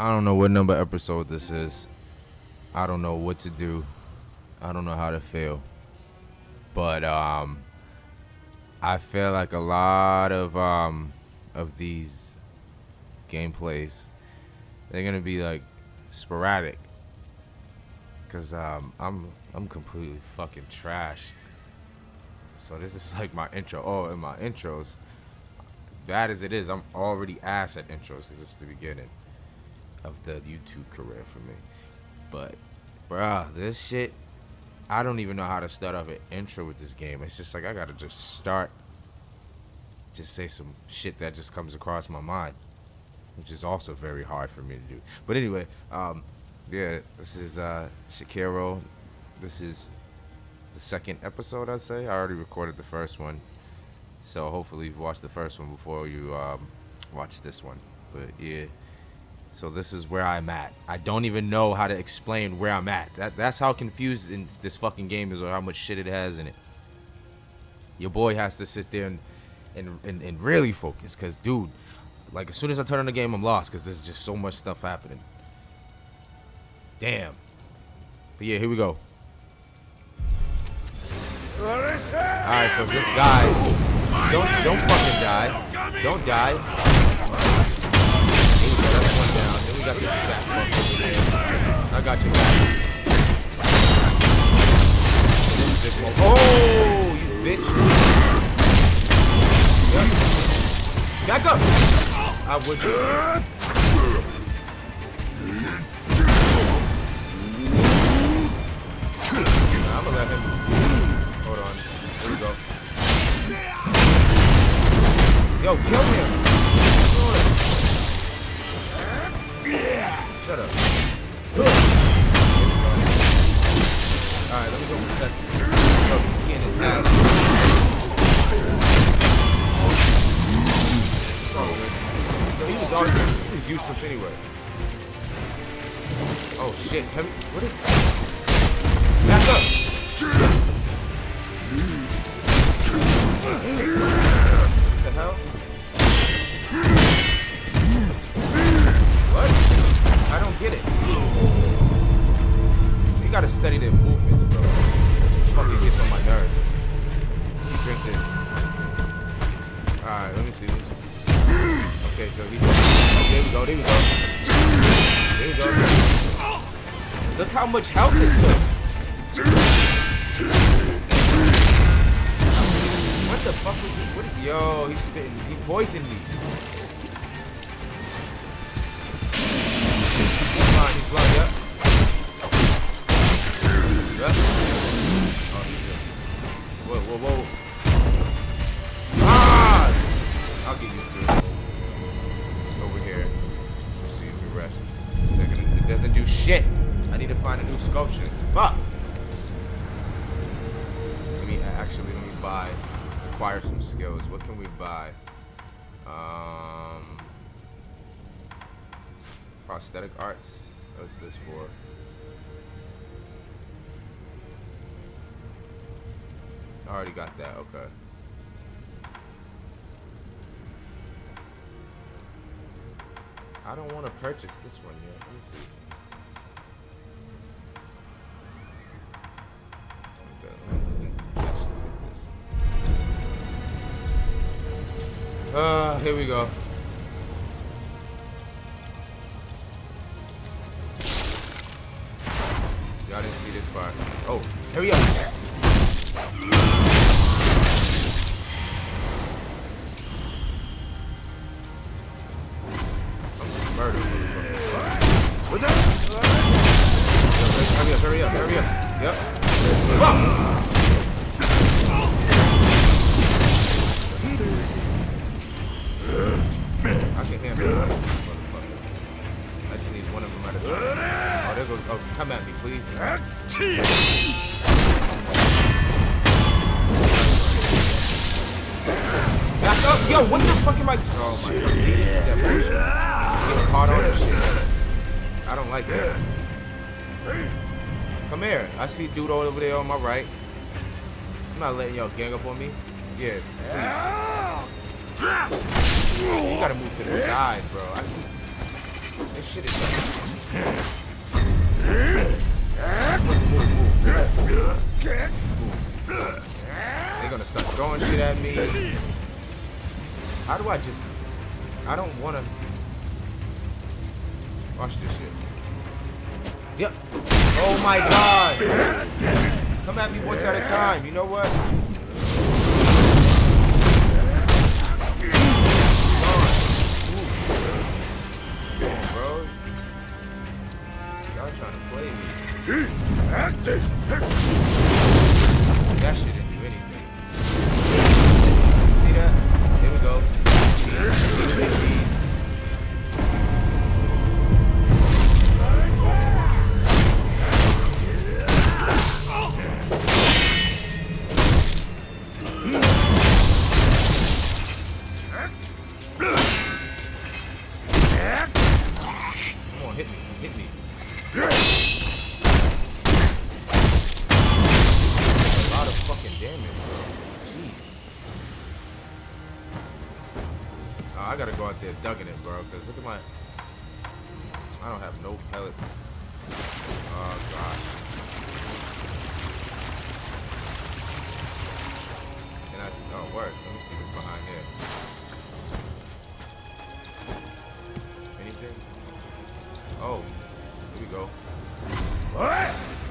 I don't know what number episode this is. I don't know what to do. I don't know how to feel. But I feel like a lot of these gameplays, they're gonna be like sporadic. Cause I'm completely fucking trash. So this is like my intro. Oh, and my intros, bad as it is, I'm already ass at intros because it's the beginning of the YouTube career for me. But bruh, this shit, I don't even know how to start off an intro with this game. It's just like I gotta just start, just say some shit that just comes across my mind, which is also very hard for me to do. But anyway, yeah, this is Sekiro. This is the second episode, I'd say. I already recorded the first one, so hopefully you've watched the first one before you watch this one. But yeah, so this is where I'm at. I don't even know how to explain where I'm at. That's how confused in this fucking game is, or how much shit it has in it. Your boy has to sit there and really focus, cause dude, like as soon as I turn on the game, I'm lost, cause there's just so much stuff happening. Damn. But yeah, here we go. Alright, so this guy, don't fucking die. Don't die. That's one down. Then we got this fat fuck over there. I got you back. Oh, you bitch. Yep. Back up. I would just. I'm gonna let him. Hold on. Here we go. Yo, kill him. Shut up. Alright, let me go protect him. Yo, he's getting his ass. Oh, he was useless anyway. Oh shit. What is that? Back up! What the hell? What? I don't get it. So you gotta study their movements, bro. This fucking gets on my nerves. You drink this. Alright, let me see. Okay, so he's. Oh, there we go, there we go. There we go. Look how much health it took. What the fuck was he? What? Yo, he's spitting. He poisoned me. He's blind. Yep. Yep. Oh, he's good. Whoa, whoa, whoa. Ah! I'll get used to it. Over here. Let's see if we rest. It doesn't do shit. I need to find a new sculpture. Fuck. Actually, let me buy, acquire some skills. What can we buy? Prosthetic arts. What's this for? I already got that. Okay. I don't want to purchase this one yet. Let me see. Here we go. Y'all didn't see this part. Oh, hurry up. I'm just murdering. What the? Hurry up, hurry up, hurry up. Yep. Fuck! I can handle it. I just need one of them at a time. Oh, there goes. Oh, come at me, please. Back up! Yo, what the fuck am I? Oh my god. See, this is that bullshit. I'm getting caught on this shit. I don't like that. Come here. I see dude over there on my right. I'm not letting y'all gang up on me. Yeah. Please. You gotta move to the side, bro. This shit is They're gonna start throwing shit at me. How do I just... I don't wanna... Watch this shit. Yep. Oh my god! Come at me once at a time, you know what? Bro. Y'all trying to play me. That shit didn't do anything. See that? Here we go. Cheese. I gotta go out there dugging it, bro, because look at my... I don't have no pellets. Oh, God. And I... Oh, word. Let me see what's behind here. Anything? Oh. Here we go. What?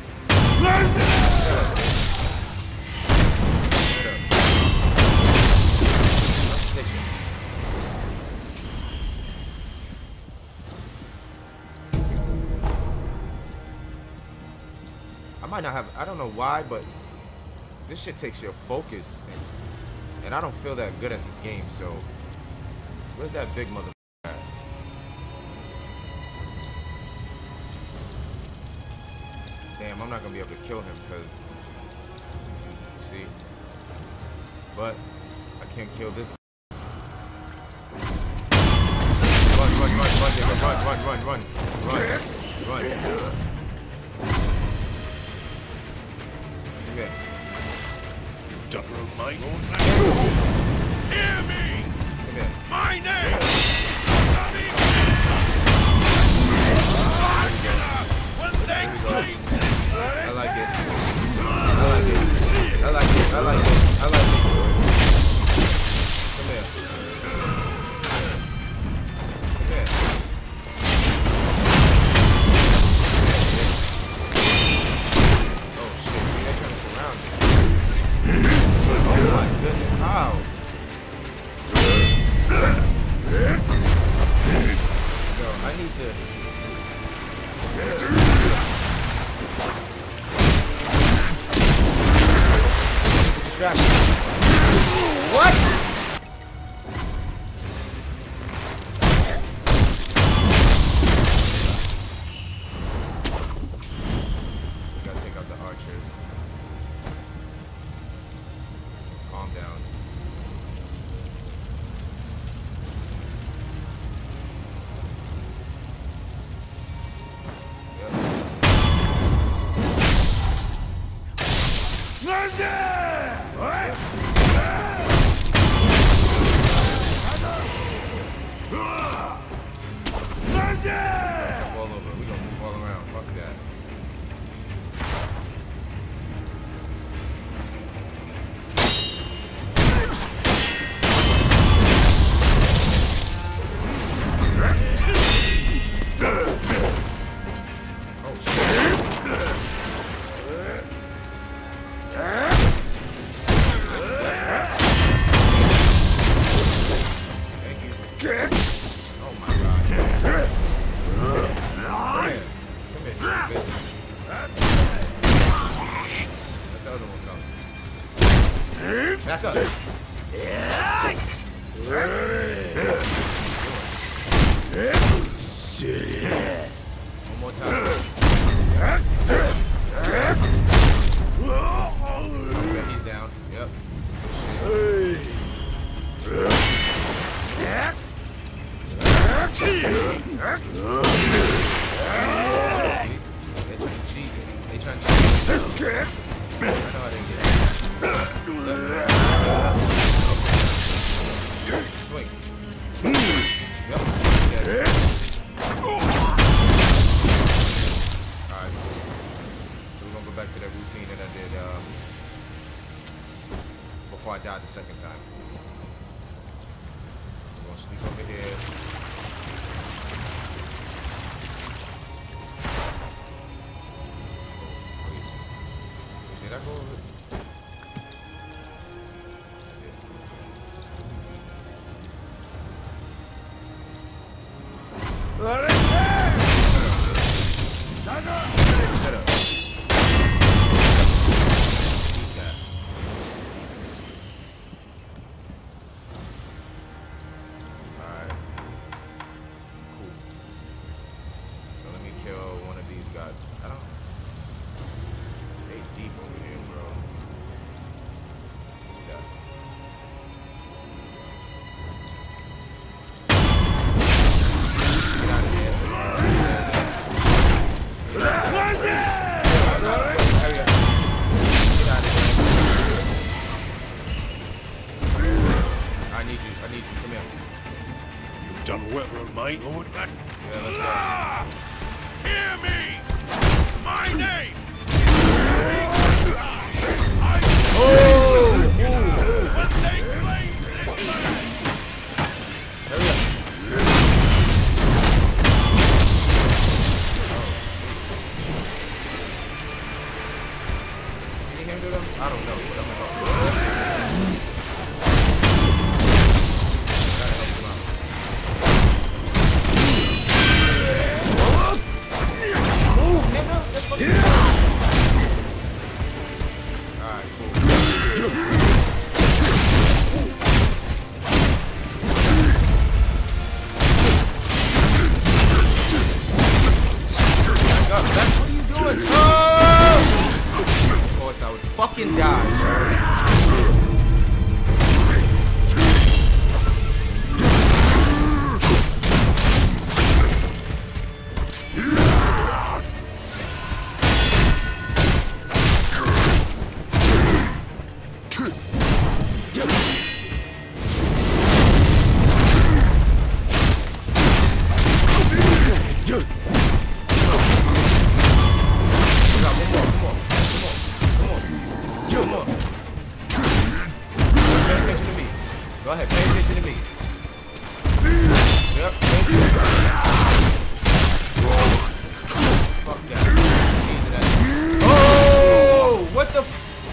I might not have, I don't know why, but this shit takes your focus, and I don't feel that good at this game, so where's that big mother at? Damn, I'm not gonna be able to kill him, because, see, but I can't kill this. Run, nigga, run. Yeah. Dynamite. Hear me! My name! When they clean! I like it. I like it. Come here. Goodness, how? Yo, I need to... Distraction. What? We gotta take out the archers. Calm down. All over. We gonna move all around. Fuck that. Back up. One more time. Okay, he's down. Yep. They trying to cheat. I know I didn't get it. Swing. died the second time. We're gonna sneak over here. Did I go over? My lord, yeah, let's go. Hear me! My name! Oh! When they claim this land! Hurry up. Can you handle them? I don't know, but I'm gonna go. Fucking die, bro. Go ahead, pay attention to me. Yep, fuck that. Oh, what the f—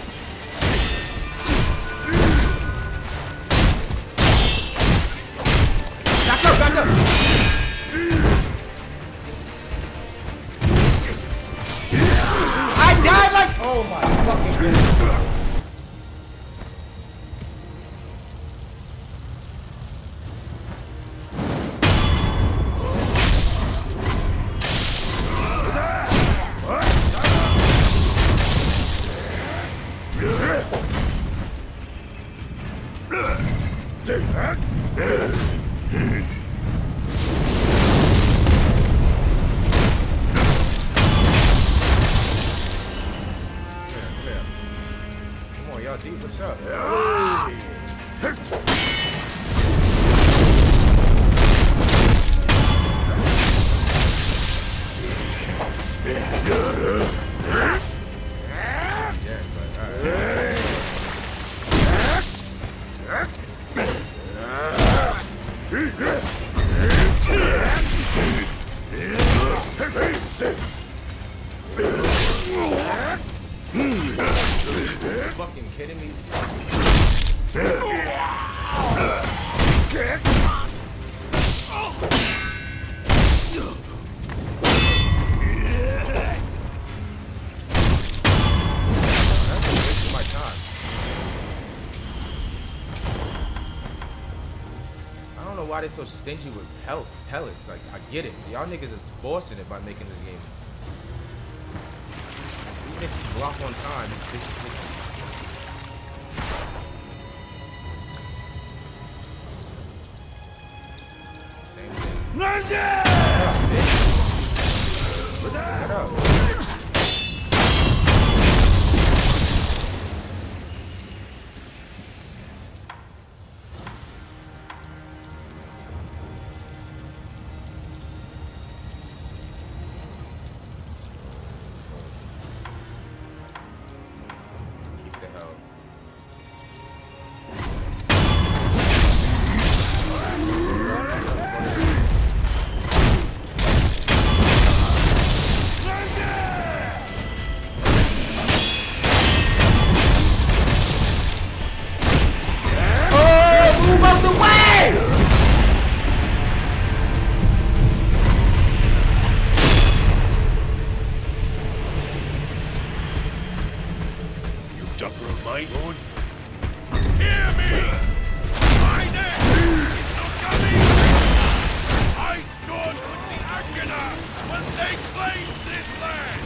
back up, back up. I died like— oh my fucking goodness. Come on, y'all deep, what's up? Fucking kidding me? I don't know why they're so stingy with pellets. Like, I get it. Y'all niggas is forcing it by making this game. Even if you block on time, these bitches hit you. Same thing. Shut up, bitch. Shut up. my lord. Hear me! My name is not coming! I stood with the Ashina when they claimed this land!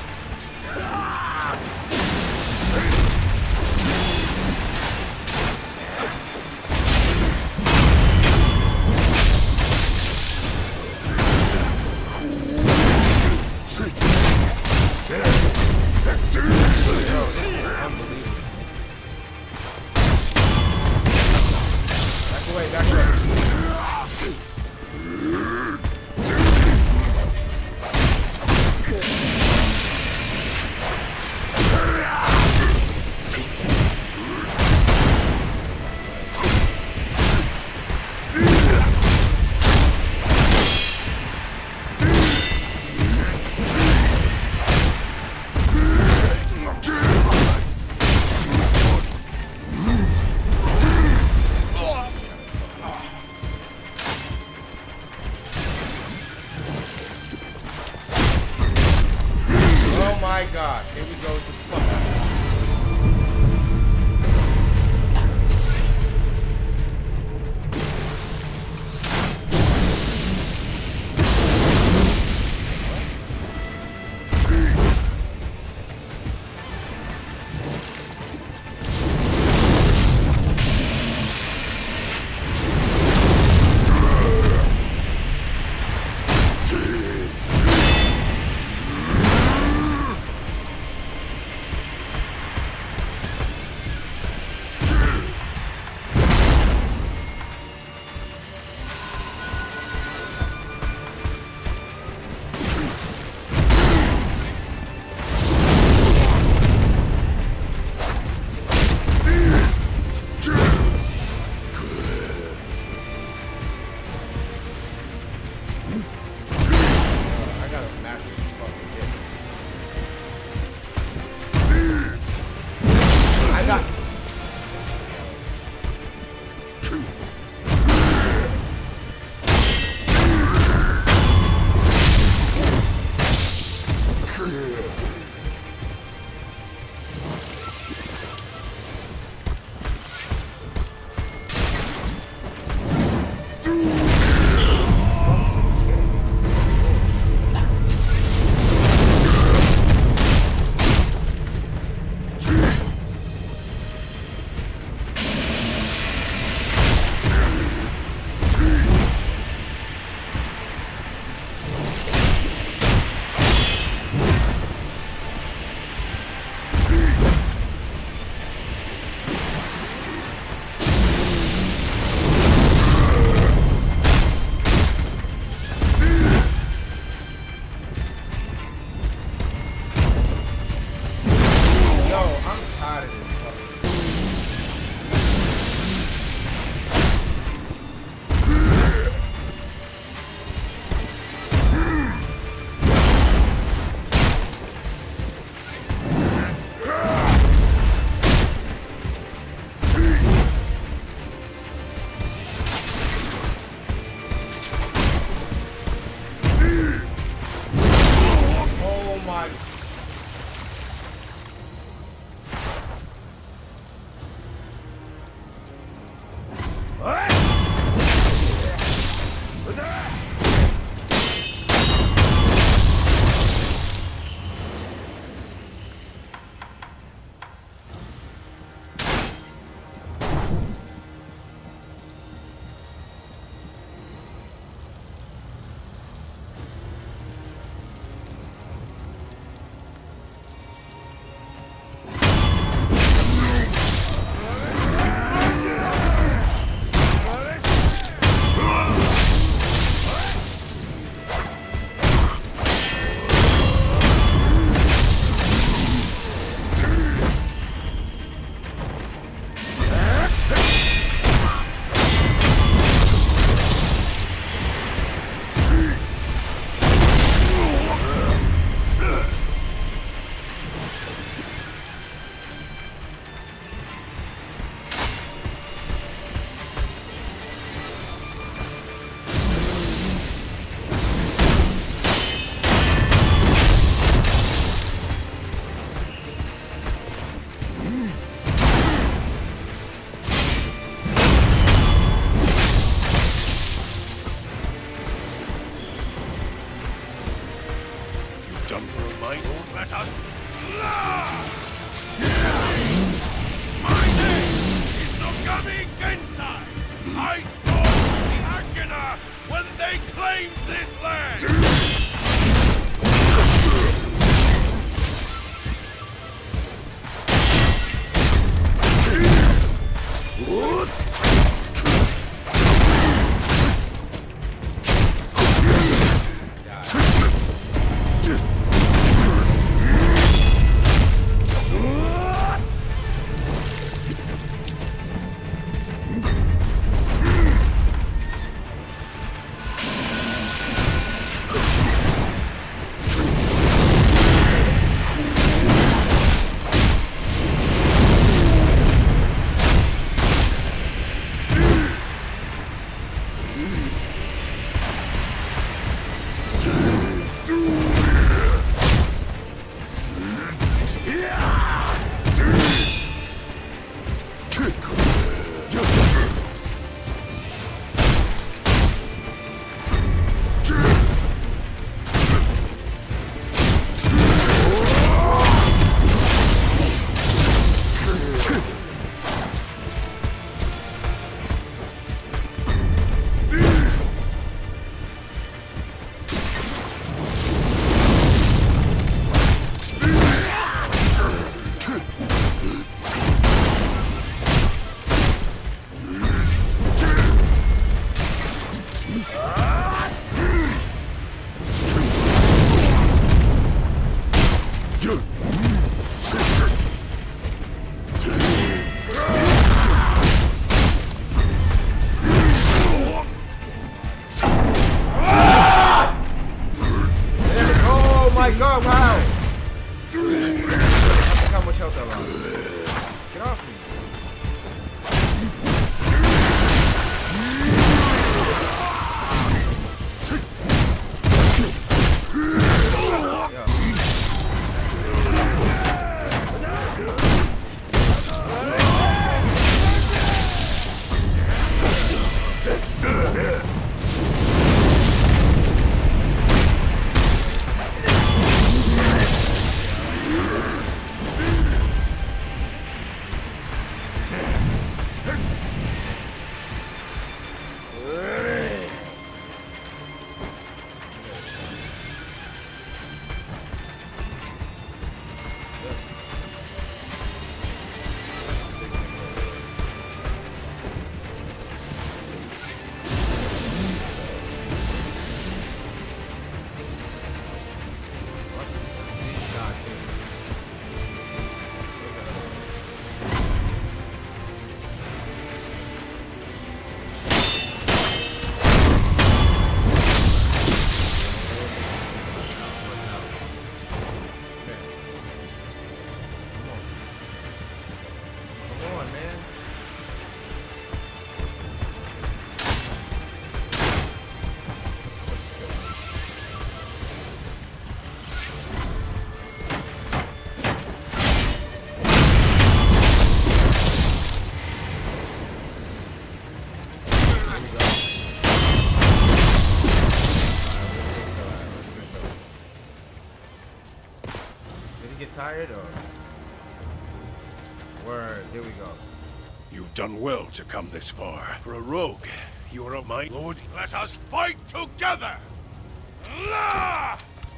My God, here we go with the fuck out. done for a mine, Lord? Let us... My name is Nogami Gensai. I stormed the Ashina when they claimed this land. Tired or word? Here we go. You've done well to come this far. For a rogue, you are a mighty lord. Let us fight together! La!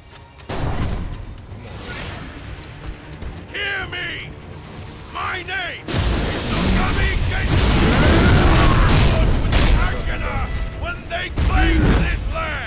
Hear me! My name is Nogami Gensai! With the Ashina when they claimed this land!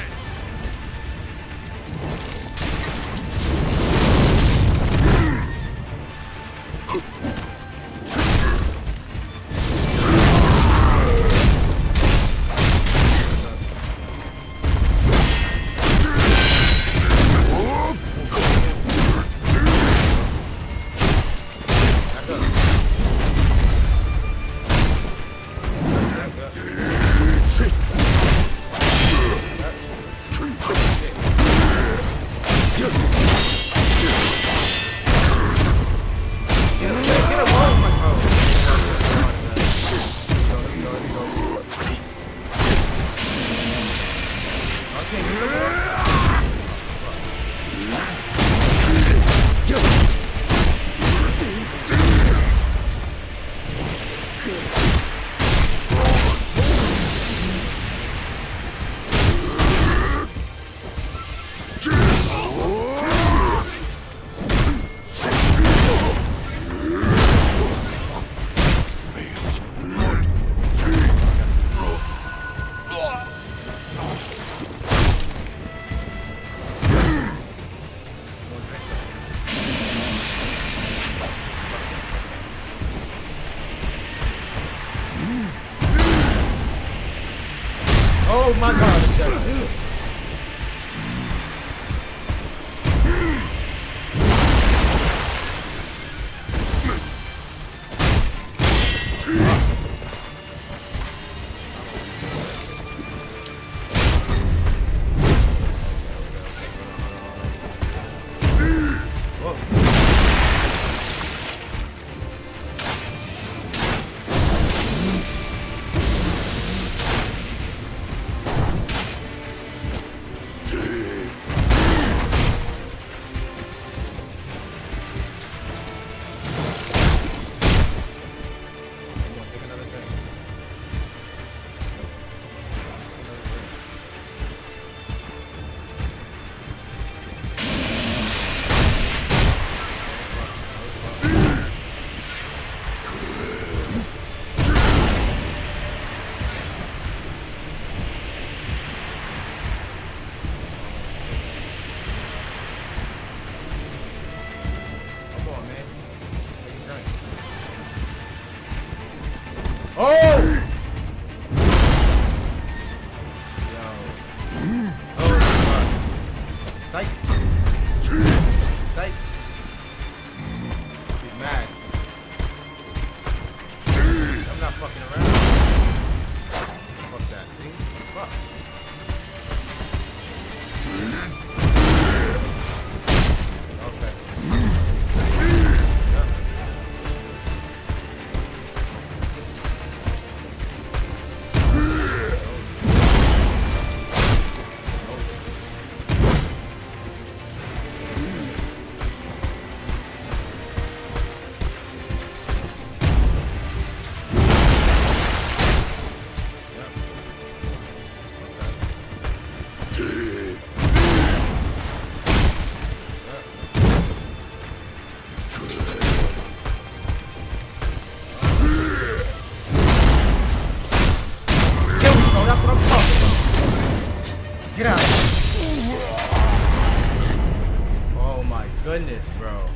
goodness, bro.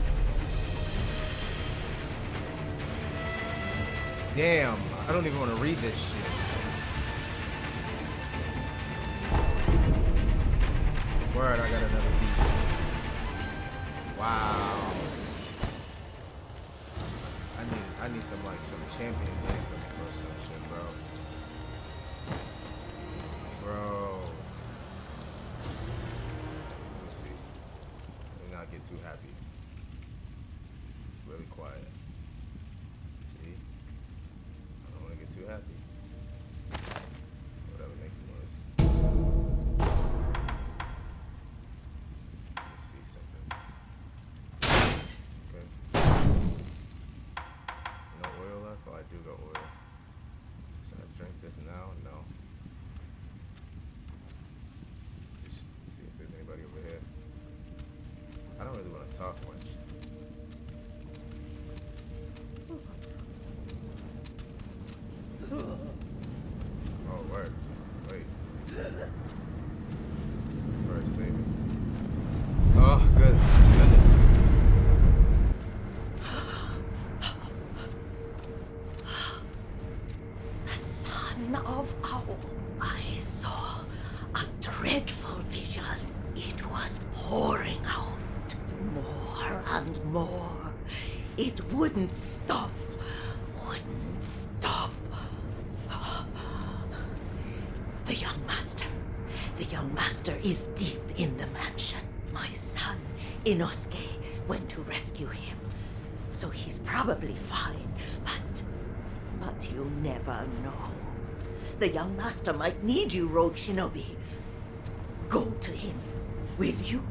Damn, I don't even want to read this shit. Word, I got another beat. Wow. I need some champion anthems or some shit, bro. Bro. Let me see. Let me not get too happy. It's really quiet. See? I don't want to get too happy. Whatever makes noise. Let me see something. Okay. No oil left? Oh, I do got oil. Should I drink this now? No. Just see if there's anybody over here. I don't really want to talk much. Oh, word. Wait. First save it. Oh, goodness. The son of Owl, I saw a dreadful vision. It was pouring out more and more. It wouldn't stop. Wouldn't stop. The young master. The young master is deep in the mansion. My son, Inosuke, went to rescue him. So he's probably fine, but you never know. The young master might need you, Rogue Shinobi. Go to him, will you?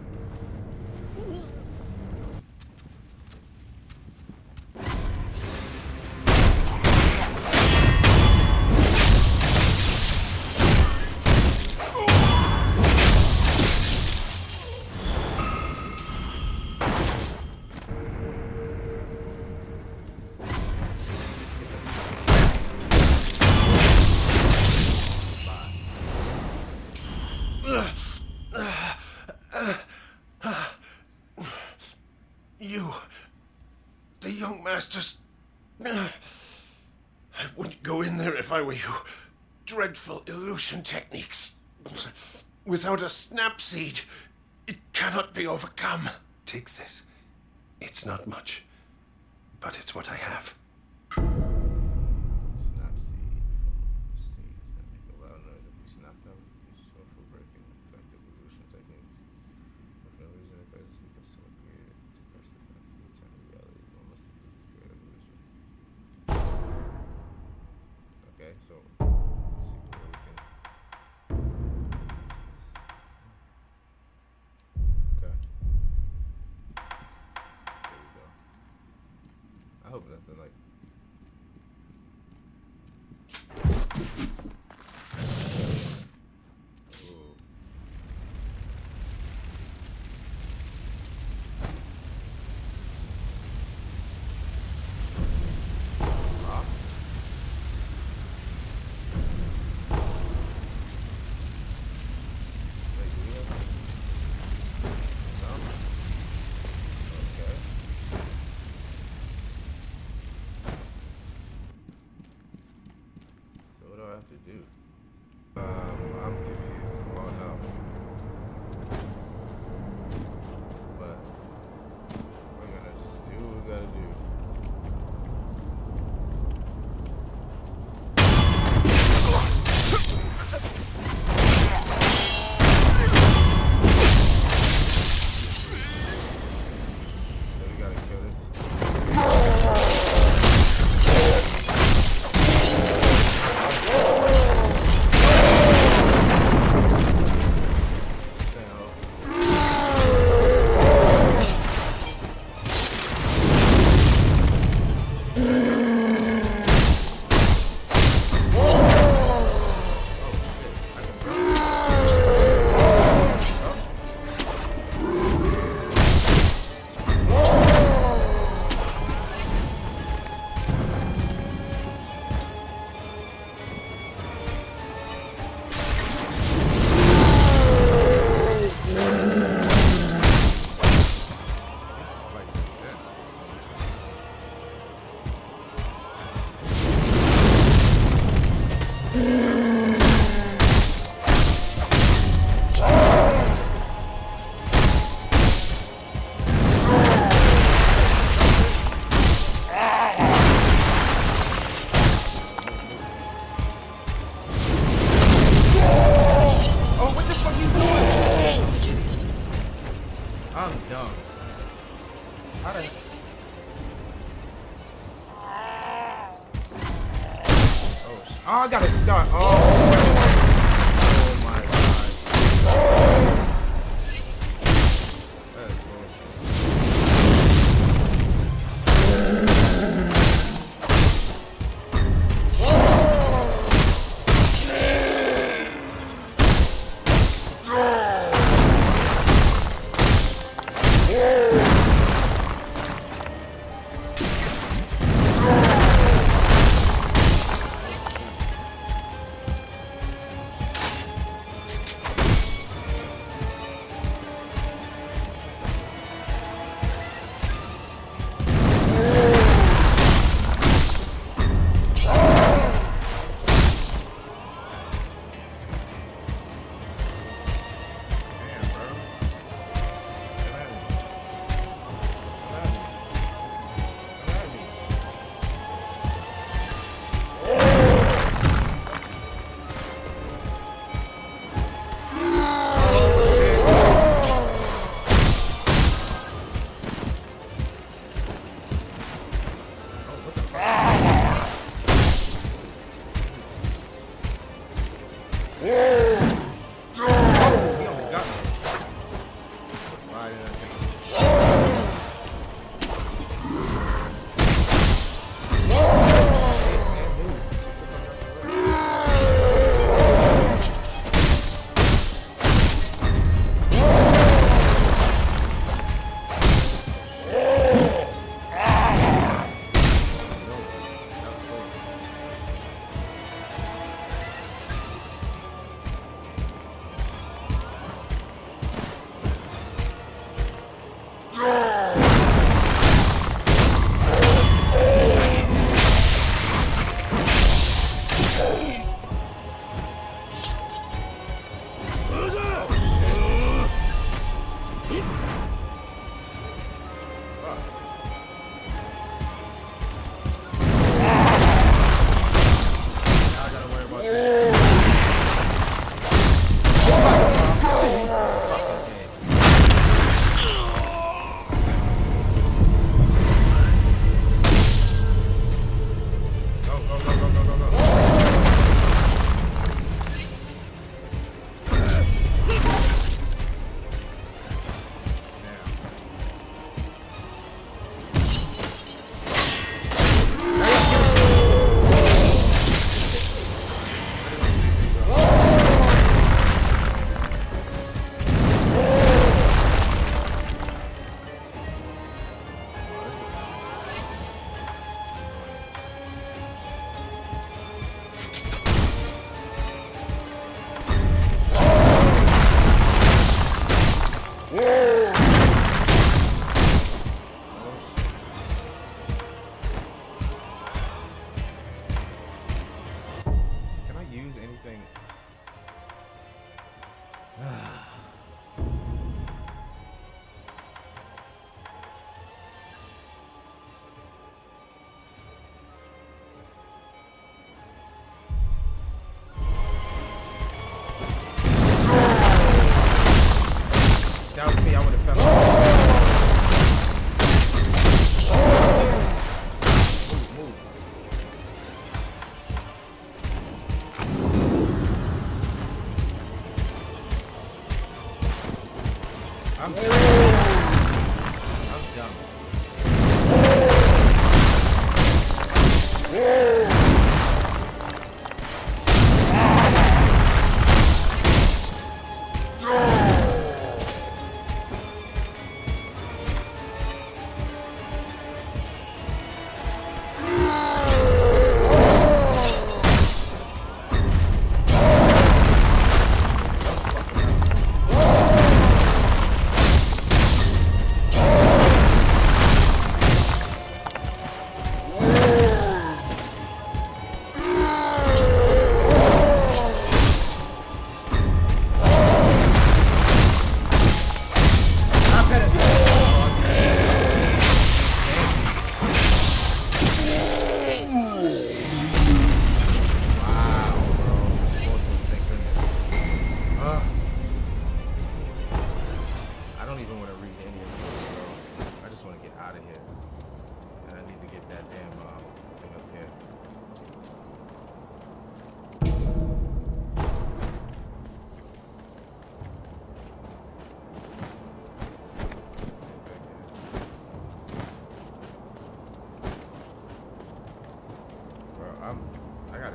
The young masters. I wouldn't go in there if I were you. Dreadful illusion techniques. Without a snap seed, it cannot be overcome. Take this. It's not much, but it's what I have. Snap seed. Seeds that make a loud noise if you snap them. Useful for breaking effective illusion techniques. If an illusion occurs, you can so create it to press the fence to return to reality. One must create an illusion. Okay, so let's see where we can use this. Okay. There we go. I hope nothing like. Ooh. Ah. Wait, do we have that? No? Okay. jump? How the? Oh, I gotta start. Oh my god. That's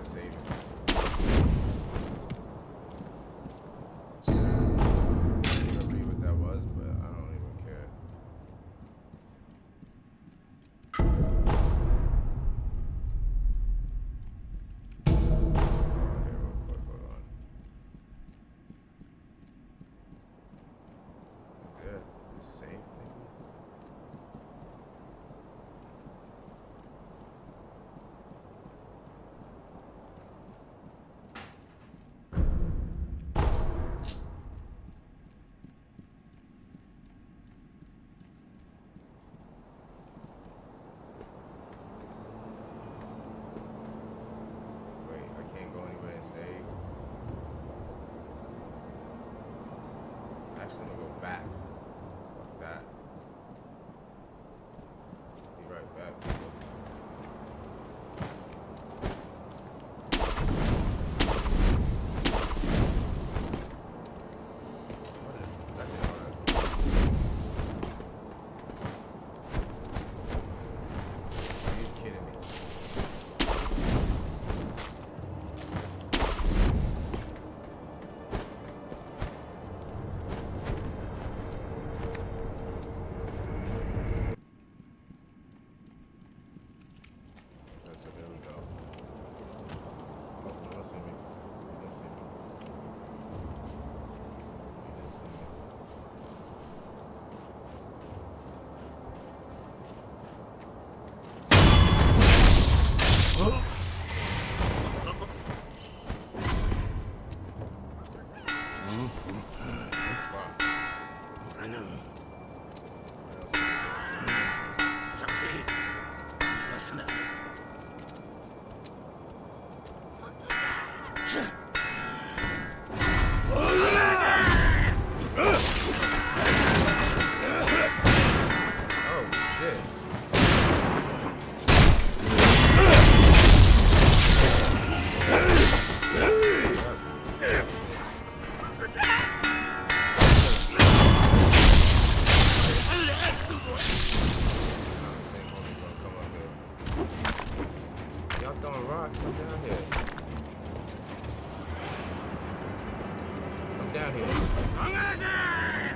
not saving. I don't know what that was, but I don't even care. Okay, real quick, hold on. Is there the same thing? Wait, I can't go anywhere and save. Actually, I'm gonna go back. Fuck that. Be right back. What is that? Are you kidding me? So there we go. Oh, you don't see me. You didn't see me. You didn't see me. Fuck. I know. What else? Succeed. Listen up. Oh shit. Y'all throwing rocks? Come down here. Come down here.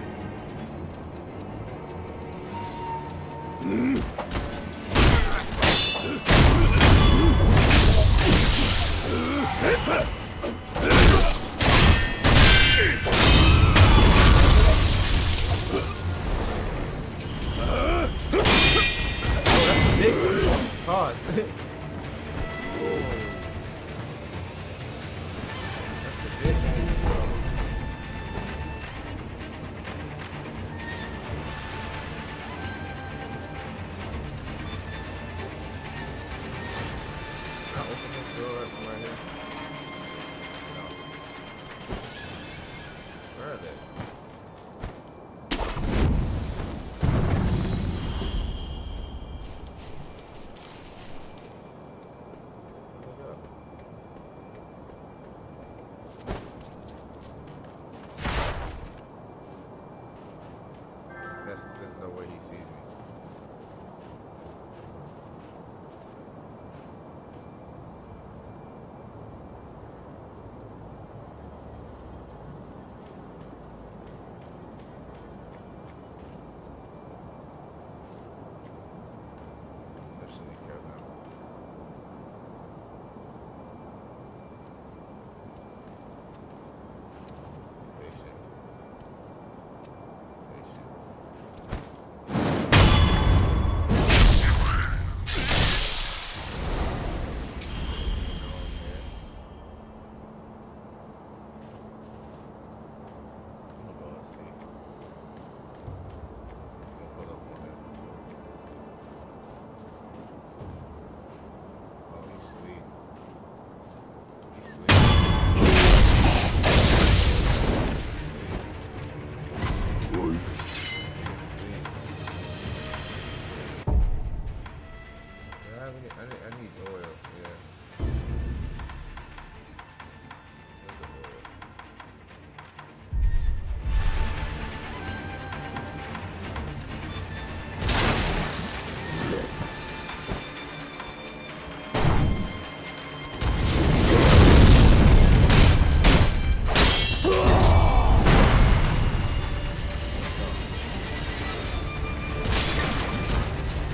Big pause. That's the big one, bro. Can I open this door right here? No. Where are they? Where'd they go? There's no way he sees me. Mission kill them. Patient. Patient.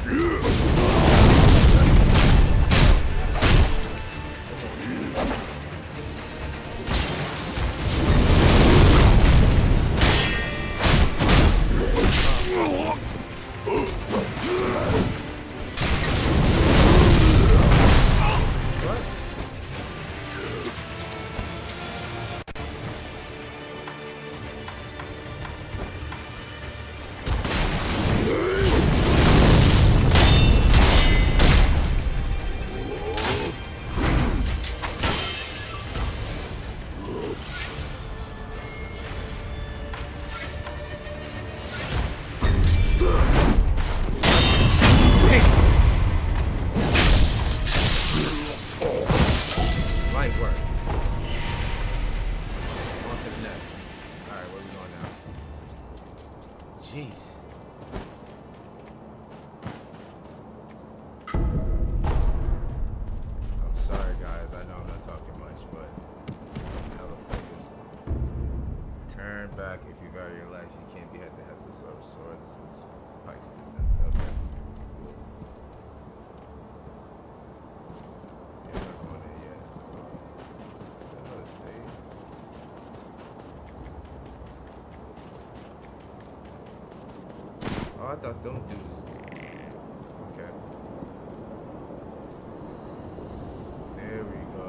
Jeez. I'm sorry, guys. I know I'm not talking much, but hella focused. Turn back if you value your life. You can't be head to head with swords and pikes. Okay. You're not going there yet. Let's see. Oh, I thought them dudes. Okay. There we go.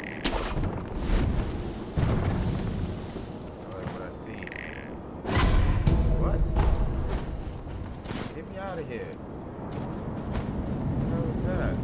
Alright, what I see. What? Get me out of here. What the hell was that?